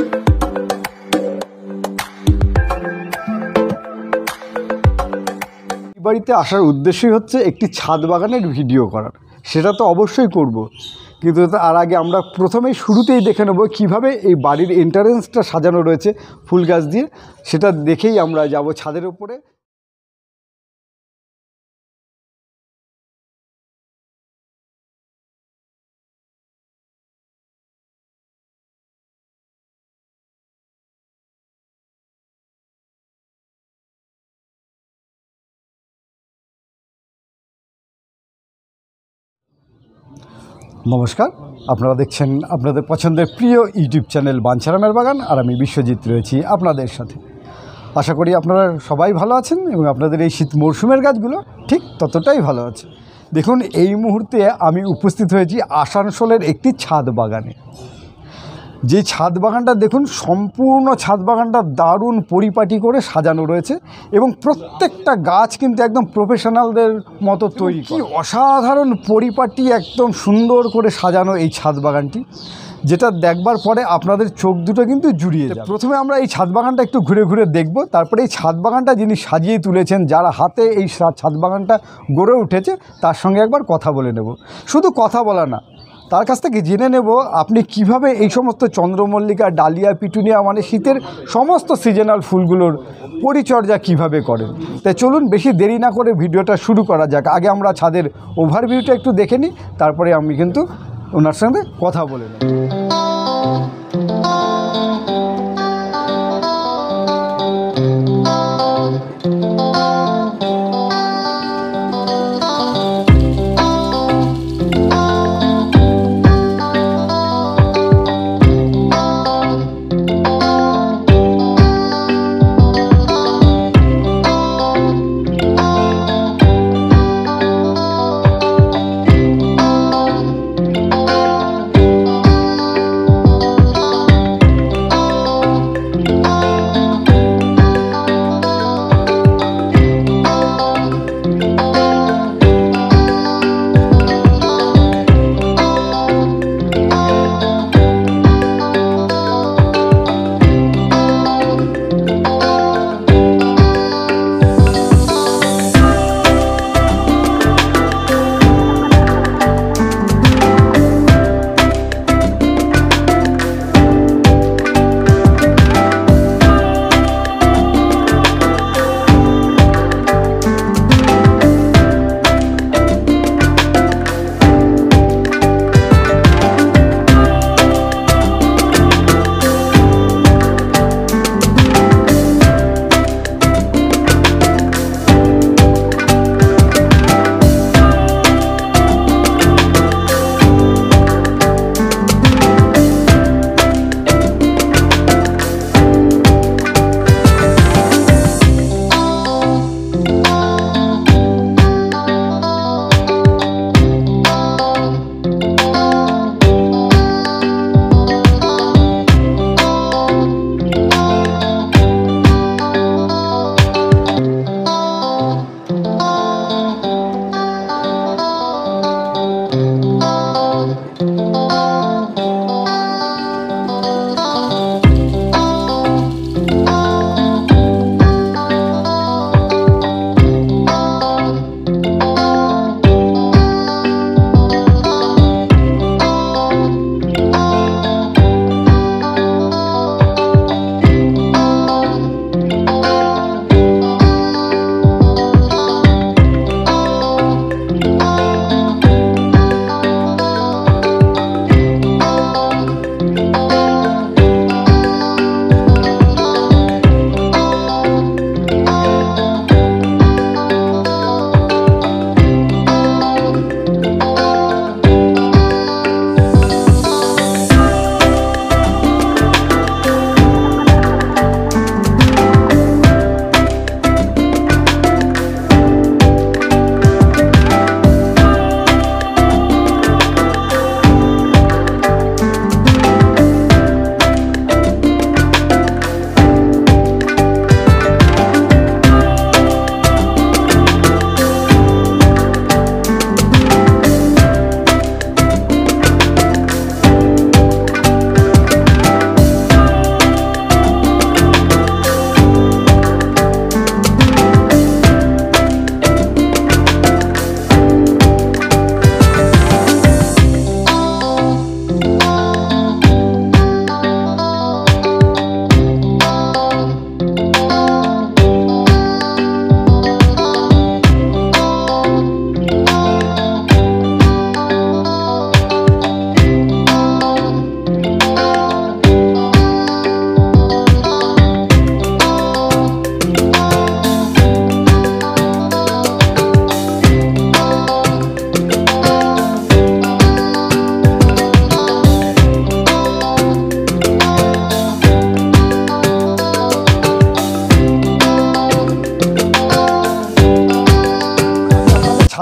বাড়িতে আসার উদ্দেশ্যই হচ্ছে একটি ছাদ বাগানের ভিডিও করার, সেটা তো অবশ্যই করব, কিন্তু তার আগে আমরা প্রথমেই শুরুতেই দেখে নেব কীভাবে এই বাড়ির এন্ট্রান্সটা সাজানো রয়েছে ফুল গাছ দিয়ে। সেটা দেখেই আমরা যাব ছাদের উপরে। নমস্কার, আপনারা দেখছেন আপনাদের পছন্দের প্রিয় ইউটিউব চ্যানেল বাঞ্ছারামের বাগান, আর আমি বিশ্বজিৎ রয়েছি আপনাদের সাথে। আশা করি আপনারা সবাই ভালো আছেন এবং আপনাদের এই শীত মরশুমের গাছগুলো ঠিক ততটাই ভালো আছে। দেখুন, এই মুহূর্তে আমি উপস্থিত হয়েছি আসানসোলের একটি ছাদ বাগানে। যে ছাদ বাগানটা দেখুন, সম্পূর্ণ ছাদ বাগানটা দারুণ পরিপাটি করে সাজানো রয়েছে এবং প্রত্যেকটা গাছ কিন্তু একদম প্রফেশনালদের মতো তৈরি। কি অসাধারণ পরিপাটি, একদম সুন্দর করে সাজানো এই ছাদ বাগানটি, যেটা দেখবার পরে আপনাদের চোখ দুটো কিন্তু জুড়িয়ে যাবে। প্রথমে আমরা এই ছাদ বাগানটা একটু ঘুরে ঘুরে দেখব, তারপরে এই ছাদ বাগানটা যিনি সাজিয়ে তুলেছেন, যারা হাতে এই ছাদ বাগানটা গড়ে উঠেছে, তার সঙ্গে একবার কথা বলে নেব। শুধু কথা বলা না, তার কাছ থেকে জেনে নেব আপনি কিভাবে এই সমস্ত চন্দ্রমল্লিকা, ডালিয়া, পিটুনিয়া মানে শীতের সমস্ত সিজনাল ফুলগুলোর পরিচর্যা কিভাবে করেন। তাই চলুন বেশি দেরি না করে ভিডিওটা শুরু করা যাক। আগে আমরা ছাদের ওভারভিউটা একটু দেখে নিই, তারপরে আমি কিন্তু ওনার সঙ্গে কথা বলে নেব।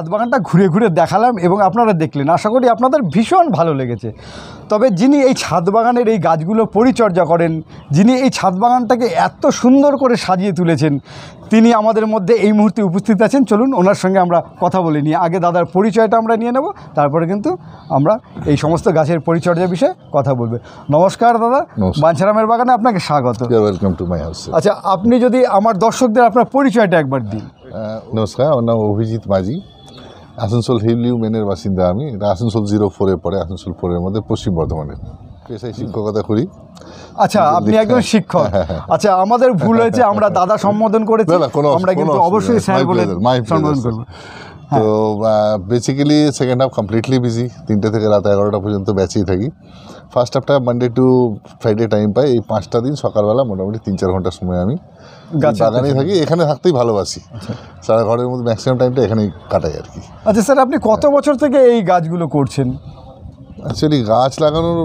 বাগানটা ঘুরে ঘুরে দেখালাম এবং আপনারা দেখলেন, আশা করি আপনাদের ভীষণ ভালো লেগেছে। তবে যিনি এই ছাদ বাগানের এই গাছগুলো পরিচর্যা করেন, যিনি এই ছাদ বাগানটাকে এত সুন্দর করে সাজিয়ে তুলেছেন, তিনি আমাদের মধ্যে এই মুহূর্তে উপস্থিত আছেন। চলুন ওনার সঙ্গে আমরা কথা বলে নিই। আগে দাদার পরিচয়টা আমরা নিয়ে নেব, তারপরে কিন্তু আমরা এই সমস্ত গাছের পরিচর্যার বিষয়ে কথা বলবো। নমস্কার দাদা, বাঞ্ছারামের বাগানে আপনাকে স্বাগত। Welcome to my house. আচ্ছা, আপনি যদি আমার দর্শকদের আপনার পরিচয়টা একবার দিন। নমস্কার, আমার নাম অভিজিৎ মাঝি। আসানসোল হিলিউ মেনের বাসিন্দা আমি। এটা আসানসোল 04-এ পড়ে, আসানসোল 4-এর মধ্যে, পশ্চিম বর্ধমানে। পেশায় শিক্ষকতা করি। আচ্ছা, আপনি একজন শিক্ষক। আচ্ছা, আমাদের ভুল হয়েছে, আমরা দাদা সম্বোধন করেছি, আমরা কিন্তু অবশ্যই স্যার বলে সম্বোধন করব। তো basically second half completely busy, 3টে থেকে রাত 11টা পর্যন্ত ব্যাচেই থাকি। ফার্স্ট হাফটা মানডে টু ফ্রাইডে টাইম পাই। এই 5টা দিন সকালবেলা মোটামুটি 3-4 ঘন্টার সময় আমি বাগানেই থাকি। এখানে থাকতেই ভালোবাসি। সারা ঘরের মধ্যে ম্যাক্সিমাম টাইমটা এখানেই কাটাই আর কি। আচ্ছা স্যার, আপনি কত বছর থেকে এই গাছগুলো করছেন? অ্যাকচুয়ালি গাছ লাগানোর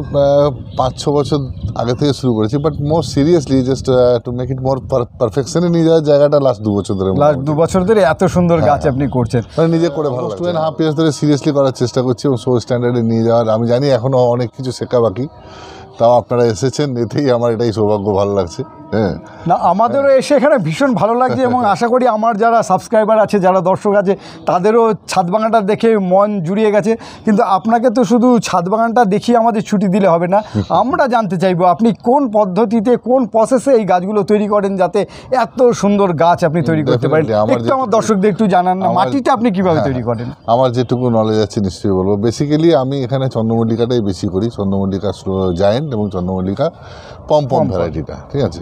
5-6 বছর আগে থেকে শুরু করেছি, but more seriously just to make it more পারফেকশনে নিয়ে যাওয়ার জায়গাটা লাস্ট 2 বছর ধরে। লাস্ট 2 বছর ধরে এত সুন্দর গাছ আপনি করছেন, মানে নিজে করে ভালো লাগছে। 2.5 ইয়ার্স ধরে সিরিয়াসলি করার চেষ্টা করছি এবং সো স্ট্যান্ডার্ডে নিয়ে যাওয়ার। আমি জানি এখনও অনেক কিছু শেখা বাকি, তাও আপনারা এসেছেন, এতেই আমার এটাই সৌভাগ্য, ভালো লাগছে। হ্যাঁ, না আমাদেরও এসে এখানে ভীষণ ভালো লাগছে এবং আশা করি আমার যারা সাবস্ক্রাইবার আছে, যারা দর্শক আছে, তাদেরও ছাদ বাগানটা দেখে মন জুড়িয়ে গেছে। কিন্তু আপনাকে তো শুধু ছাদ বাগানটা দেখিয়ে আমাদের ছুটি দিলে হবে না, আমরা জানতে চাইবো আপনি কোন পদ্ধতিতে, কোন প্রসেসে এই গাছগুলো তৈরি করেন যাতে এত সুন্দর গাছ আপনি তৈরি করতে পারেন। একটু আমার দর্শকদের একটু জানান না, মাটিটা আপনি কীভাবে তৈরি করেন? আমার যেটুকু নলেজ আছে নিশ্চয়ই বলবো। বেসিক্যালি আমি এখানে চন্দ্রমল্লিকাটাই বেশি করি, চন্দ্রমল্লিকা জায়েন্ট এবং চন্দ্রমল্লিকা পম ভ্যারাইটিটা, ঠিক আছে।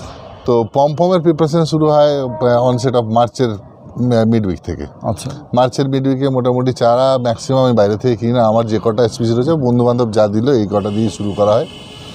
তো পমের প্রিপারেশন শুরু হয় অনসেট অফ মার্চের মিড উইক থেকে। আচ্ছা, মার্চের মিড উইকে মোটামুটি চারা ম্যাক্সিমাম আমি বাইরে থেকে কিনি না। আমার যে কটা স্পিসি রয়েছে বন্ধুবান্ধব যা দিল এই কটা দিয়ে শুরু করা হয়।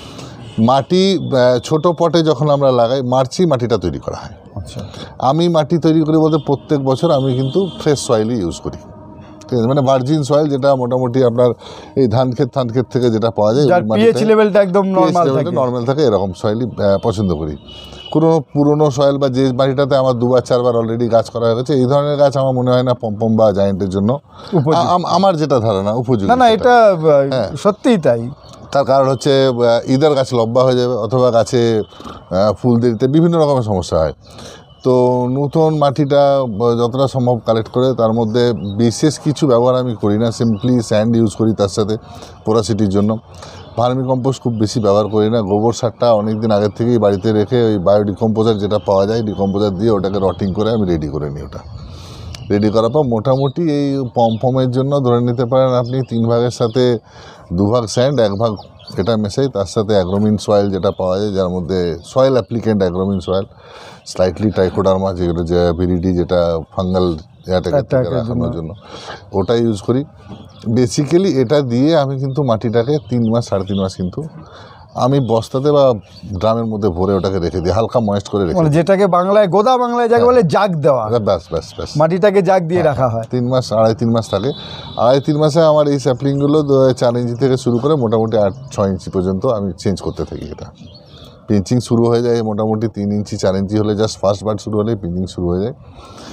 মাটি ছোট পটে যখন আমরা লাগাই, মার্চেই মাটিটা তৈরি করা হয়। আচ্ছা, আমি মাটি তৈরি করি বলতে প্রত্যেক বছর আমি কিন্তু ফ্রেশ সয়েলই ইউজ করি, ঠিক আছে। মানে ভার্জিন সয়েল, যেটা মোটামুটি আপনার এই ধান ক্ষেত থেকে যেটা পাওয়া যায়, পিএইচ লেভেলটা একদম নর্মাল থাকে, এরকম সয়েলই পছন্দ করি। কোনো পুরনো সয়েল বা যে মাটিটাতে আমার 2-4বার অলরেডি গাছ করা হয়ে গেছে, এই ধরনের গাছ আমার মনে হয় না পম বা জায়েন্টের জন্য, আমার যেটা ধারণা, উপযোগী। না, এটা সত্যিই তাই। তার কারণ হচ্ছে ইদার গাছ লম্বা হয়ে যাবে, অথবা গাছে ফুল দিতে বিভিন্ন রকমের সমস্যা হয়। তো নতুন মাটিটা যতটা সম্ভব কালেক্ট করে, তার মধ্যে বিশেষ কিছু ব্যবহার আমি করি না, সিম্পলি স্যান্ড ইউজ করি তার সাথে পোরাসিটির জন্য। ভার্মি কম্পোস্ট খুব বেশি ব্যবহার করি না। গোবর সারটা অনেক দিন আগের থেকেই বাড়িতে রেখে ওই বায়োডিকম্পোজার যেটা পাওয়া যায়, ডিকম্পোজার দিয়ে ওটাকে রটিং করে আমি রেডি করে নিই। ওটা রেডি করার পর মোটামুটি এই পমের জন্য ধরে নিতে পারেন আপনি 3 ভাগের সাথে 2 ভাগ স্যান্ড, 1 ভাগ এটা মেশাই, তার সাথে অ্যাগ্রোমিন সয়েল যেটা পাওয়া যায়, যার মধ্যে soil applicant Agromin soil, slightly Trichoderma, যেগুলো যে ভিরিডি, যেটা ফাঙ্গাল রাখানোর জন্য, ওটা ইউজ করি। বেসিক্যালি এটা দিয়ে আমি কিন্তু মাটিটাকে 3 মাস 3.5 মাস কিন্তু আমি বস্তাতে বা ড্রামের মধ্যে ভরে ওটাকে রেখে দিই, হালকা ময়েস্ট করে রেখে, যেটাকে বাংলায় গোদা বাংলায় যাকে বলে জাগ দেওয়া। ব্যাস মাটিটাকে জাগ দিয়ে রাখা হয়। 3 মাস 2.5-3 মাস থাকে। 2.5-3 মাসে আমার এই স্যাপলিংগুলো 4 ইঞ্চি থেকে শুরু করে মোটামুটি 8-6 ইঞ্চি পর্যন্ত আমি চেঞ্জ করতে থাকি। এটা পিঞ্চিং শুরু হয়ে যায় মোটামুটি 3 ইঞ্চি 4 ইঞ্চি হলে, জাস্ট ফার্স্ট বার শুরু হলে পিঞ্চিং শুরু হয়ে যায়।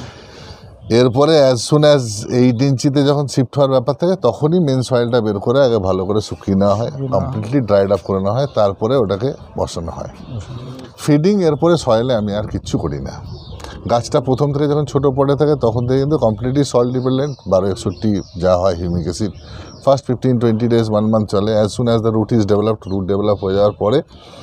এরপরে অ্যাজ সুন অ্যাজ 8 ইঞ্চিতে যখন শিফট হওয়ার ব্যাপার থাকে, তখনই মেন সয়েলটা বের করে আগে ভালো করে শুকিয়ে নেওয়া হয়, কমপ্লিটলি ড্রাইড আপ করে নেওয়া হয়, তারপরে ওটাকে বসানো হয়। ফিডিং এরপরে সয়েলে আমি আর কিচ্ছু করি না। গাছটা প্রথম থেকে যখন ছোটো পটে থাকে তখন থেকে কিন্তু কমপ্লিটলি সয়েল ডিপেন্ডেন্ট। 1261 যা হয় humic acid, first 15-20 days 1 month চলে। As soon as the root is developed, root develop হয়ে যাওয়ার পরে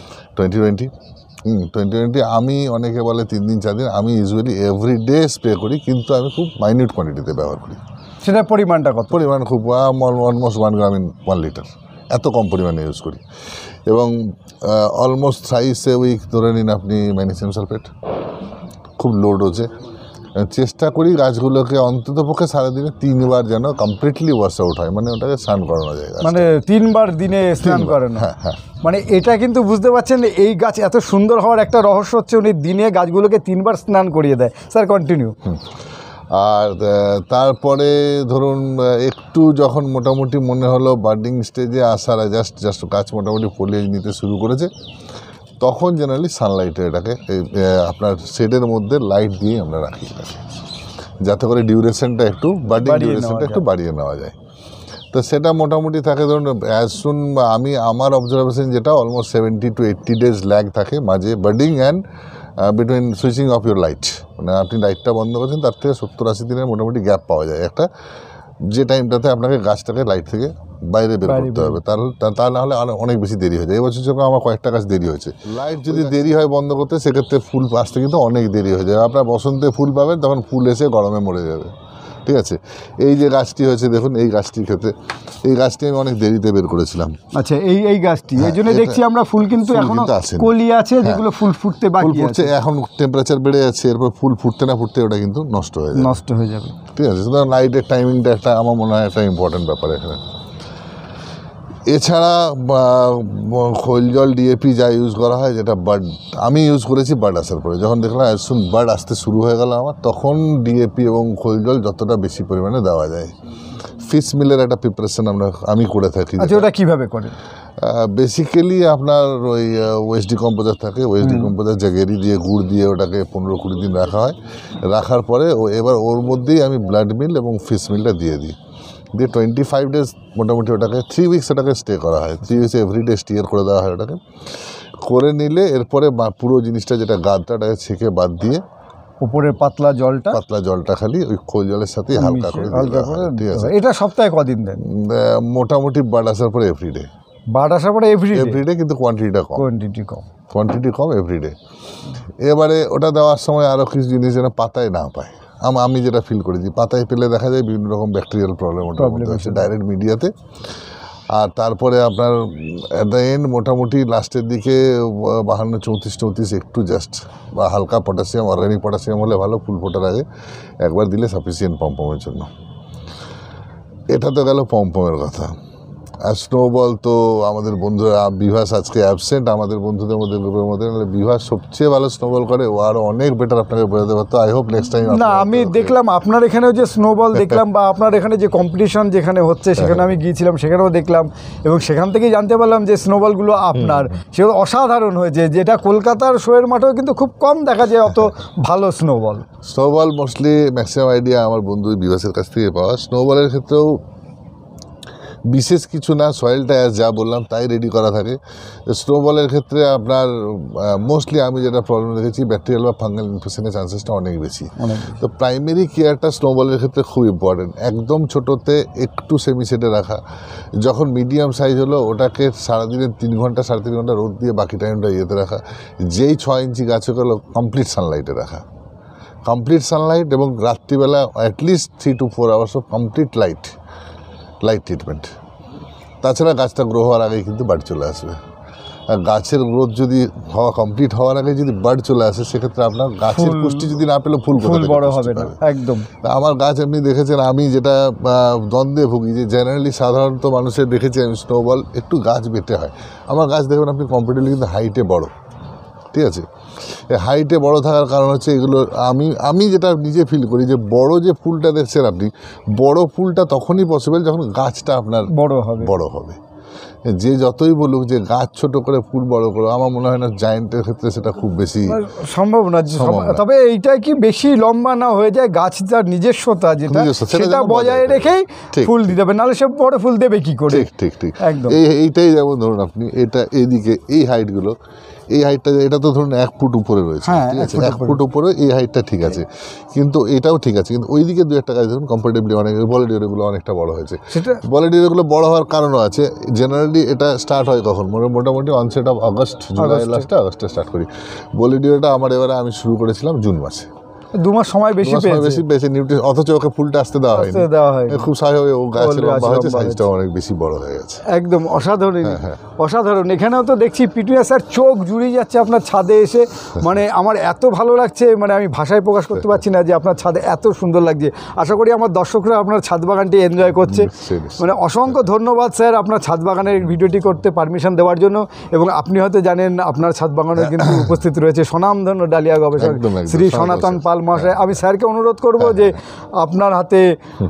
2020 আমি, অনেকে বলে 3 দিন 4 দিন, আমি ইউজুয়ালি এভরিডে স্প্রে করি, কিন্তু আমি খুব মাইনিউট কোয়ান্টিটিতে ব্যবহার করি। সেটার পরিমাণটা কত? পরিমাণ খুব অলমোস্ট 1 গ্রাম ইন 1 লিটার, এত কম পরিমাণে ইউজ করি। এবং অলমোস্ট থ্রাইস এ উইক ধরে নিন আপনি ম্যাগনেসিয়াম সালফেট, খুব লো ডোজে। চেষ্টা করি গাছগুলোকে অন্ততপক্ষে সারাদিনে 3 বার যেন কমপ্লিটলি ওয়াশ আউট হয়, মানে ওটাকে স্নান করানো যায়। মানে 3 বার দিনে স্নান করানো? হ্যাঁ। মানে এটা কিন্তু বুঝতে পারছেন, এই গাছ এত সুন্দর হওয়ার একটা রহস্য হচ্ছে উনি দিনে গাছগুলোকে 3 বার স্নান করিয়ে দেয়। Sir continue. আর তারপরে ধরুন একটু যখন মোটামুটি মনে হলো বার্ডিং স্টেজে আসার, জাস্ট গাছ মোটামুটি ফলিয়েজ নিতে শুরু করেছে, তখন জেনারেলি সানলাইটে এটাকে আপনার শেডের মধ্যে লাইট দিয়ে আমরা রাখি। যাতে করে ডিউরেশনটা একটু বাডিং বাড়িয়ে ডিউরেশনটা নেওয়া একটু বাড়িয়ে নেওয়া যায়। তো সেটা মোটামুটি থাকে ধরুন অ্যাজ সুন, আমি আমার অবজারভেশন যেটা অলমোস্ট 70 to 80 days ল্যাগ থাকে মাঝে birding and between switching off your light, মানে আপনি লাইটটা বন্ধ করছেন তার থেকে 70-80 দিনের মোটামুটি গ্যাপ পাওয়া যায় একটা, যে টাইমটাতে আপনাকে গাছটাকে লাইট থেকে বাইরে বের করতে হবে। তা না হলে অনেক বেশি দেরি হয়ে যায়। এবছর যখন আমার কয়েকটা গাছ দেরি হয়েছে, লাইট যদি দেরি হয় বন্ধ করতে, সেক্ষেত্রে ফুল আসতে কিন্তু অনেক দেরি হয়ে যায়। আপনার বসন্তে ফুল পাবেন, তখন ফুল এসে গরমে মরে যাবে। ঠিক আছে, এই যে গাছটি হয়েছে দেখুন, এই গাছটির ক্ষেত্রে এই গাছটি আমি অনেক দেরিতে বের করেছিলাম। আচ্ছা, এই গাছটি এই জন্য দেখছি আমরা ফুল কিন্তু এখনো কলি আছে, যেগুলো ফুল ফুটতে বাকি আছে। এখন টেম্পারেচার বেড়ে যাচ্ছে, এরপর ফুল ফুটতে না ফুটতে ওটা কিন্তু নষ্ট হয়ে যাবে। ঠিক আছে, সুতরাং লাইটের টাইমিংটা একটা আমার মনে হয় একটা ইম্পর্টেন্ট ব্যাপার এখানে। এছাড়া খৈল জল, ডিএপি যা ইউজ করা হয়, যেটা বার্ড আমি ইউজ করেছি বার্ড আসার পরে, যখন দেখলাম শুন বার্ড আসতে শুরু হয়ে গেল আমার, তখন ডিএপি এবং খৈল জল যতটা বেশি পরিমাণে দেওয়া যায়। ফিশ মিলের একটা প্রিপারেশন আমি করে থাকি। আচ্ছা, ওটা কীভাবে করেন? বেসিক্যালি আপনার ওই ওয়েস্ট ডিকম্পোজার থাকে, ওয়েস্ট ডিকম্পোজার জাগেরি দিয়ে গুড় দিয়ে ওটাকে 15-20 দিন রাখা হয়। রাখার পরে এবার ওর মধ্যেই আমি ব্লাড মিল এবং ফিশ মিলটা দিয়ে দিই, দিয়ে 25 days মোটামুটি ওটাকে 3 weeks ওটাকে স্টে করা হয়। 3 weeks এভরিডে স্টিয়ার করে দেওয়া হয় ওটাকে। করে নিলে এরপরে পুরো জিনিসটা যেটা গাদটাটাকে ছেঁকে বাদ দিয়ে উপরে পাতলা জলটা খালি ওই খোল জলের সাথে হালকা করে ঠিক আছে। এটা সপ্তাহে কদিন দেন? মোটামুটি বার্ড আসার পরে এভরিডে। বার্ড আসার পরে এভরিডে, কিন্তু কোয়ান্টিটি কম এভরিডে। এবারে ওটা দেওয়ার সময় আরও কিছু জিনিস যেন পাতায় না পায়। আমি যেটা ফিল করেছি, পাতায় পেলে দেখা যায় বিভিন্ন রকম ব্যাকটেরিয়াল প্রবলেম ওটার মধ্যে হচ্ছে ডাইরেক্ট মিডিয়াতে। আর তারপরে আপনার অ্যাট দ্য এন্ড মোটামুটি লাস্টের দিকে 52-34 একটু জাস্ট বা হালকা পটাশিয়াম, অর্গানিক পটাশিয়াম হলে ভালো, ফুল ফোটার আগে একবার দিলে সাফিসিয়েন্ট পম্পমের জন্য। এটা তো গেল পম্পমের কথা। আর স্নোবল তো আমাদের বন্ধুরা, বিভাস আজকে অ্যাবসেন্ট আমাদের বন্ধুদের মধ্যে, গ্রুপের মধ্যে। বিভাস সবচেয়ে ভালো স্নোবল করে, ও আরও অনেক বেটার আপনাকে বোঝাতে পারতো। I hope next time. না, আমি দেখলাম আপনার এখানেও যে স্নোবল দেখলাম, বা আপনার এখানে যে কম্পিটিশন যেখানে হচ্ছে সেখানে আমি গিয়েছিলাম, সেখানেও দেখলাম, এবং সেখান থেকেই জানতে পারলাম যে স্নোবলগুলো আপনার সেগুলো অসাধারণ হয়েছে, যেটা কলকাতার শোয়ের মাঠেও কিন্তু খুব কম দেখা যায় অত ভালো স্নোবল। মোস্টলি ম্যাক্সিমাম আইডিয়া আমার বন্ধু বিভাসের কাছ থেকে পাওয়া। স্নোবলের ক্ষেত্রেও বিশেষ কিছু না, সয়েলটা যা বললাম তাই রেডি করা থাকে। স্নোবলের ক্ষেত্রে আপনার মোস্টলি আমি যেটা প্রবলেম দেখেছি, ব্যাকটেরিয়াল বা ফাঙ্গাল ইনফেকশনের চান্সেসটা অনেক বেশি। তো প্রাইমারি কেয়ারটা স্নোবলের ক্ষেত্রে খুব ইম্পর্টেন্ট। একদম ছোটোতে একটু সেমিসেটে রাখা, যখন মিডিয়াম সাইজ হলো ওটাকে সারাদিনে 3 ঘন্টা 3.5 ঘন্টা রোদ দিয়ে বাকি টাইমটা ইয়েতে রাখা। যেই 6 ইঞ্চি গাছ হলো কমপ্লিট সানলাইটে রাখা, কমপ্লিট সানলাইট, এবং রাত্রিবেলা অ্যাটলিস্ট 3 to 4 hours of complete light treatment. তাছাড়া গাছটা গ্রো হওয়ার আগেই কিন্তু বার্ড চলে আসবে। আর গাছের গ্রোথ যদি কমপ্লিট হওয়ার আগে যদি বার্ড চলে আসে, সেক্ষেত্রে আপনার গাছের পুষ্টি যদি না পেলে ফুল বড় হবে না। একদম। আমার গাছ এমনি দেখেছেন, আমি যেটা দ্বন্দ্বে ভুগি, যে জেনারেলি সাধারণত মানুষের দেখেছি আমি স্নোবল একটু গাছ বেটে হয়। আমার গাছ দেখবেন আপনি কম্পারেটিভলি কিন্তু হাইটে বড়। ঠিক আছে, হাইটে বড় থাকার কারণ হচ্ছে এগুলো আমি যেটা নিজে ফিল করি, যে বড় যে ফুলটা দেখছেন আপনি, বড় ফুলটা তখনই পসিবল যখন গাছটা আপনার বড় হবে। যে যতই বলুক যে গাছ ছোট করে ফুল বড় করো, আমার মনে হয় না জায়েন্টের ক্ষেত্রে সেটা খুব বেশি সম্ভব না। তবে এইটাই কি বেশি লম্বা না হয়ে যায়, গাছ যার নিজস্বতা যেটা সেটা বজায় রেখেই ফুল দিতে হবে, নাহলে সে বড় ফুল দেবে কি করে? ঠিক একদম। এইটাই যেমন ধরুন আপনি এটা এইদিকে এই হাইটগুলো, এই হাইটটা, এটা তো ধরুন 1 ফুট উপরে রয়েছে। ঠিক আছে, 1 ফুট উপরে এই হাইটটা ঠিক আছে, কিন্তু এটাও ঠিক আছে, কিন্তু ওইদিকে 2-1 গাছ ধরুন কম্পারেটিভলি অনেক বলিডিওরগুলো অনেকটা বড় হয়েছে। বলিডিওরগুলো বড় হওয়ার কারণও আছে। জেনারেলি এটা স্টার্ট হয় কখন, মোটামুটি অনসেট অফ আগস্ট, জুলাই লাস্টে আগস্টে স্টার্ট করি। বলিডিওটা আমার এবারে আমি শুরু করেছিলাম জুন মাসে। 2 মাস সময় বেশি পেয়েছে নিউট্রিশন, অথচ ওকে ফুলটা আসতে দেওয়া হয়নি। খুব স্বাভাবিক ও গাছের লম্বা হয়েছে, সাইজটা অনেক বেশি বড় হয়ে গেছে। একদম অসাধারণ। এখানেও তো দেখছি পিটুনিয়া স্যার চোখ জুড়িয়ে যাচ্ছে আপনার ছাদে এসে, মানে আমার এত ভালো লাগছে, মানে আমি ভাষায় প্রকাশ করতে পারছি না যে আপনার ছাদে এত সুন্দর লাগছে। আশা করি আমার দর্শকরা আপনার ছাদ বাগানটি এনজয় করছে। মানে অসংখ্য ধন্যবাদ স্যার আপনার ছাদ বাগানের ভিডিওটি করতে পারমিশন দেওয়ার জন্য। এবং আপনি হয়তো জানেন আপনার ছাদ বাগানে কিন্তু উপস্থিত রয়েছে স্বনামধন্য ডালিয়া গবেষক শ্রী সনাতন পাল মহাশয়। আমি স্যারকে অনুরোধ করব যে আপনার হাতে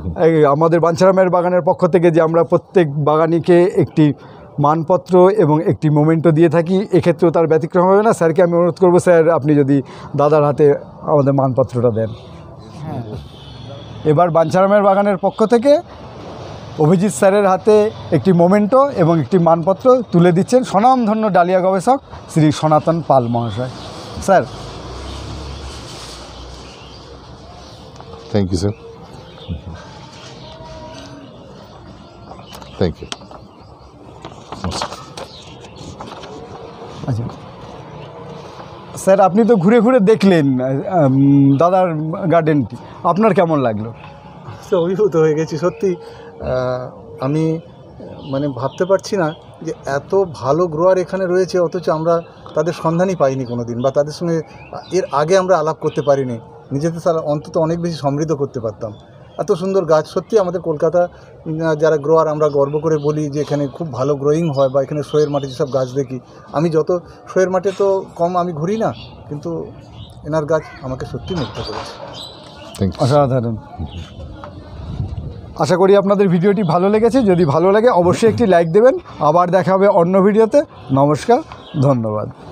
আমাদের বাঞ্ছারামের বাগানের পক্ষ থেকে যে আমরা প্রত্যেক বাগানিকে একটি মানপত্র এবং একটি মোমেন্টো দিয়ে থাকি, এক্ষেত্রেও তার ব্যতিক্রম হবে না। স্যারকে আমি অনুরোধ করব, স্যার আপনি যদি দাদার হাতে আমাদের মানপত্রটা দেন। এবার বাঞ্ছারামের বাগানের পক্ষ থেকে অভিজিৎ স্যারের হাতে একটি মোমেন্টো এবং একটি মানপত্র তুলে দিচ্ছেন স্বনামধন্য ডালিয়া গবেষক শ্রী সনাতন পাল মহাশয়। Sir, thank you sir, thank you. আচ্ছা স্যার, আপনি তো ঘুরে ঘুরে দেখলেন দাদার গার্ডেনটি, আপনার কেমন লাগলো? অভিভূত হয়ে গেছি সত্যি। আমি মানে ভাবতে পারছি না যে এত ভালো গ্রোয়ার এখানে রয়েছে, অথচ আমরা তাদের সন্ধানই পাইনি কোনো দিন, বা তাদের সঙ্গে এর আগে আমরা আলাপ করতে পারিনি। নিজেদের তারা অন্তত অনেক বেশি সমৃদ্ধ করতে পারতাম। এত সুন্দর গাছ, সত্যি আমাদের কলকাতা যারা গ্রোয়ার আমরা গর্ব করে বলি যে এখানে খুব ভালো গ্রোয়িং হয়, বা এখানে শোয়ের মাঠে যেসব গাছ দেখি, আমি যত শোয়ের মাঠে তো কম আমি ঘুরি না, কিন্তু এনার গাছ আমাকে সত্যি মুগ্ধ করেছে। Thank you. অসাধারণ। আশা করি আপনাদের ভিডিওটি ভালো লেগেছে। যদি ভালো লাগে অবশ্যই একটি লাইক দেবেন। আবার দেখা হবে অন্য ভিডিওতে। নমস্কার, ধন্যবাদ।